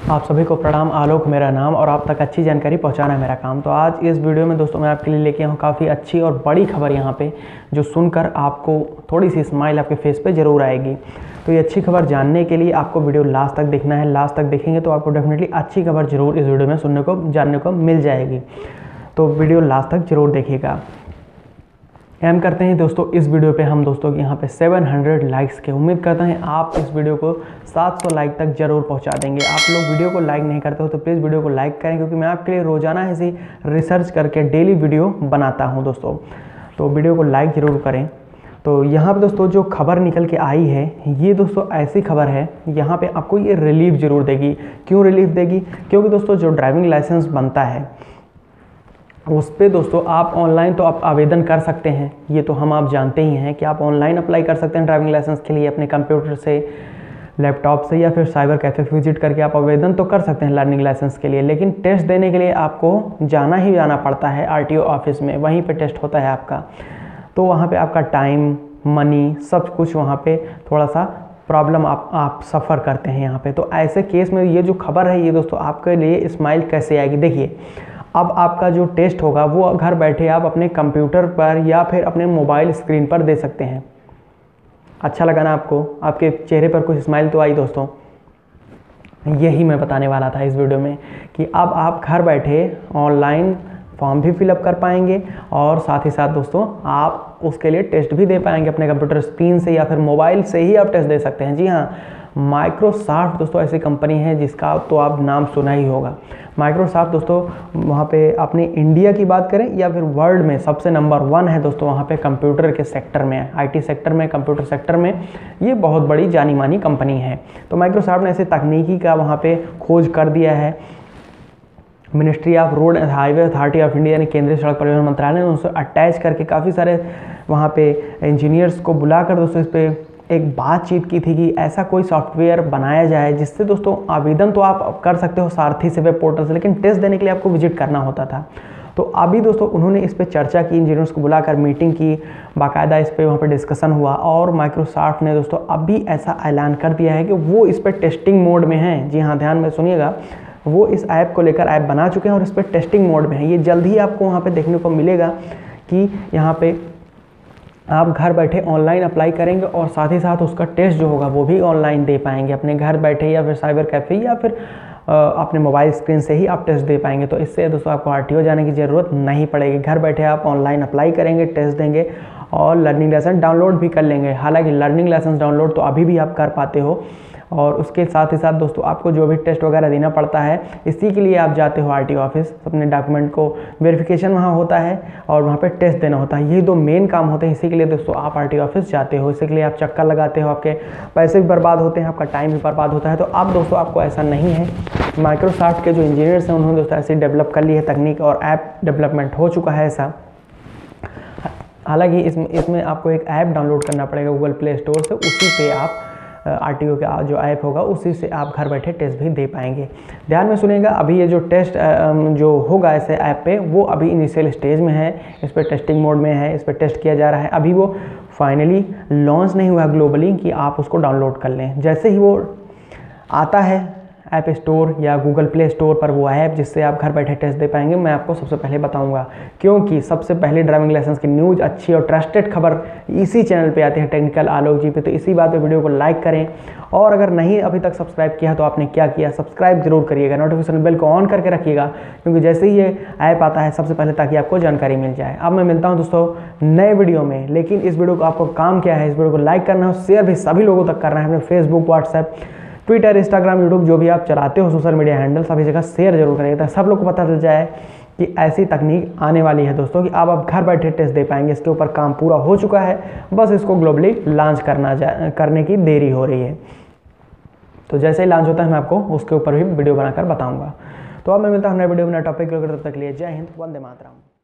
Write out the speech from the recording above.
आप सभी को प्रणाम। आलोक मेरा नाम और आप तक अच्छी जानकारी पहुंचाना है मेरा काम। तो आज इस वीडियो में दोस्तों मैं आपके लिए लेके आया हूँ काफ़ी अच्छी और बड़ी खबर यहाँ पे, जो सुनकर आपको थोड़ी सी स्माइल आपके फेस पे ज़रूर आएगी। तो ये अच्छी खबर जानने के लिए आपको वीडियो लास्ट तक देखना है। लास्ट तक देखेंगे तो आपको डेफिनेटली अच्छी खबर ज़रूर इस वीडियो में सुनने को जानने को मिल जाएगी। तो वीडियो लास्ट तक ज़रूर देखिएगा। एम करते हैं दोस्तों इस वीडियो पे हम दोस्तों यहाँ पे 700 लाइक्स के। उम्मीद करते हैं आप इस वीडियो को 700 लाइक तक ज़रूर पहुँचा देंगे। आप लोग वीडियो को लाइक नहीं करते हो तो प्लीज़ वीडियो को लाइक करें, क्योंकि मैं आपके लिए रोज़ाना ऐसी रिसर्च करके डेली वीडियो बनाता हूँ दोस्तों। तो वीडियो को लाइक ज़रूर करें। तो यहाँ पे दोस्तों जो खबर निकल के आई है, ये दोस्तों ऐसी खबर है यहाँ पे आपको ये रिलीफ ज़रूर देगी। क्यों रिलीफ देगी? क्योंकि दोस्तों जो ड्राइविंग लाइसेंस बनता है उस पर दोस्तों आप ऑनलाइन तो आप आवेदन कर सकते हैं। ये तो हम आप जानते ही हैं कि आप ऑनलाइन अप्लाई कर सकते हैं ड्राइविंग लाइसेंस के लिए अपने कंप्यूटर से, लैपटॉप से, या फिर साइबर कैफ़े विजिट करके आप आवेदन तो कर सकते हैं लर्निंग लाइसेंस के लिए। लेकिन टेस्ट देने के लिए आपको जाना पड़ता है आरटीओ ऑफिस में, वहीं पे टेस्ट होता है आपका। तो वहाँ पे आपका टाइम, मनी, सब कुछ वहाँ पे थोड़ा सा प्रॉब्लम आप सफ़र करते हैं यहाँ पे। तो ऐसे केस में ये जो खबर है ये दोस्तों आपके लिए स्माइल कैसे आएगी? देखिए, अब आपका जो टेस्ट होगा वो घर बैठे आप अपने कंप्यूटर पर या फिर अपने मोबाइल स्क्रीन पर दे सकते हैं। अच्छा लगा ना आपको? आपके चेहरे पर कुछ स्माइल तो आई दोस्तों। यही मैं बताने वाला था इस वीडियो में कि अब आप घर बैठे ऑनलाइन फॉर्म भी फिलअप कर पाएंगे और साथ ही साथ दोस्तों आप उसके लिए टेस्ट भी दे पाएंगे अपने कंप्यूटर स्क्रीन से, या फिर मोबाइल से ही आप टेस्ट दे सकते हैं। जी हाँ, माइक्रोसॉफ्ट दोस्तों ऐसी कंपनी है जिसका तो आप नाम सुना ही होगा। माइक्रोसॉफ्ट दोस्तों वहाँ पे अपने इंडिया की बात करें या फिर वर्ल्ड में सबसे नंबर 1 है दोस्तों वहाँ पे कंप्यूटर के सेक्टर में, आईटी सेक्टर में, कंप्यूटर सेक्टर में ये बहुत बड़ी जानी मानी कंपनी है। तो माइक्रोसॉफ्ट ने ऐसे तकनीकी का वहाँ पे खोज कर दिया है। Ministry of road and highway authority of India यानी केंद्रीय सड़क परिवहन मंत्रालय ने उनसे अटैच करके काफ़ी सारे वहाँ पे इंजीनियर्स को बुलाकर दोस्तों इस पर एक बातचीत की थी कि ऐसा कोई सॉफ्टवेयर बनाया जाए जिससे दोस्तों आवेदन तो आप कर सकते हो सारथी से, वेब पोर्टल से, लेकिन टेस्ट देने के लिए आपको विजिट करना होता था। तो अभी दोस्तों उन्होंने इस पर चर्चा की, इंजीनियर्स को बुलाकर मीटिंग की, बाकायदा इस पर वहाँ पे डिस्कशन हुआ और माइक्रोसॉफ्ट ने दोस्तों अभी ऐसा ऐलान कर दिया है कि वो इस पर टेस्टिंग मोड में है। जी हाँ, ध्यान में सुनिएगा, वो इस ऐप को लेकर ऐप बना चुके हैं और इस पर टेस्टिंग मोड में है। ये जल्द ही आपको वहाँ पे देखने को मिलेगा कि यहाँ पे आप घर बैठे ऑनलाइन अप्लाई करेंगे और साथ ही साथ उसका टेस्ट जो होगा वो भी ऑनलाइन दे पाएंगे अपने घर बैठे, या फिर साइबर कैफ़े या फिर अपने मोबाइल स्क्रीन से ही आप टेस्ट दे पाएंगे। तो इससे दोस्तों आपको आरटीओ जाने की ज़रूरत नहीं पड़ेगी। घर बैठे आप ऑनलाइन अप्लाई करेंगे, टेस्ट देंगे और लर्निंग लाइसेंस डाउनलोड भी कर लेंगे। हालांकि लर्निंग लाइसेंस डाउनलोड तो अभी भी आप कर पाते हो, और उसके साथ ही साथ दोस्तों आपको जो भी टेस्ट वगैरह देना पड़ता है, इसी के लिए आप जाते हो आरटीओ ऑफिस। अपने डॉक्यूमेंट को वेरिफिकेशन वहाँ होता है और वहाँ पे टेस्ट देना होता है। ये 2 मेन काम होते हैं, इसी के लिए दोस्तों आप आरटीओ ऑफिस जाते हो। इसी के लिए आप चक्कर लगाते हो, आपके पैसे भी बर्बाद होते हैं, आपका टाइम भी बर्बाद होता है। तो अब दोस्तों आपको ऐसा नहीं है। माइक्रोसॉफ्ट के जो इंजीनियर्स हैं उन्होंने दोस्तों ऐसी डेवलप कर ली है तकनीक और ऐप डेवलपमेंट हो चुका है ऐसा। हालांकि इसमें आपको एक ऐप डाउनलोड करना पड़ेगा गूगल प्ले स्टोर से, उसी पे आप आरटीओ का जो ऐप होगा उसी से आप घर बैठे टेस्ट भी दे पाएंगे। ध्यान में सुनिएगा, अभी ये जो टेस्ट जो होगा ऐसे ऐप पे वो अभी इनिशियल स्टेज में है, इस पर टेस्टिंग मोड में है, इस पर टेस्ट किया जा रहा है। अभी वो फाइनली लॉन्च नहीं हुआ ग्लोबली कि आप उसको डाउनलोड कर लें। जैसे ही वो आता है ऐप स्टोर या गूगल प्ले स्टोर पर वो ऐप जिससे आप घर बैठे टेस्ट दे पाएंगे, मैं आपको सबसे पहले बताऊंगा। क्योंकि सबसे पहले ड्राइविंग लाइसेंस की न्यूज़, अच्छी और ट्रस्टेड खबर इसी चैनल पे आती है, टेक्निकल आलोक जी पे। तो इसी बात पे वीडियो को लाइक करें, और अगर नहीं अभी तक सब्सक्राइब किया तो आपने क्या किया, सब्सक्राइब जरूर करिएगा, नोटिफिकेशन बेल को ऑन करके रखिएगा, क्योंकि जैसे ही ये ऐप आता है सबसे पहले ताकि आपको जानकारी मिल जाए। अब मैं मिलता हूँ दोस्तों नए वीडियो में, लेकिन इस वीडियो को आपको काम क्या है, इस वीडियो को लाइक करना है, शेयर भी सभी लोगों तक करना है। अपने Facebook, WhatsApp, Twitter, Instagram, YouTube जो भी आप चलाते हो सोशल मीडिया हैंडल, सभी जगह शेयर जरूर करिएगा ताकि सब लोग को पता चल जाए कि ऐसी तकनीक आने वाली है दोस्तों कि अब आप घर बैठे टेस्ट दे पाएंगे। इसके ऊपर काम पूरा हो चुका है, बस इसको ग्लोबली लॉन्च करने की देरी हो रही है। तो जैसे ही लॉन्च होता है मैं आपको उसके ऊपर भी वीडियो बनाकर बताऊंगा। तो अब मैं मिलता हूँ नए वीडियो में नए टॉपिक के, तब तक के लिए जय हिंद, वंदे मातरम।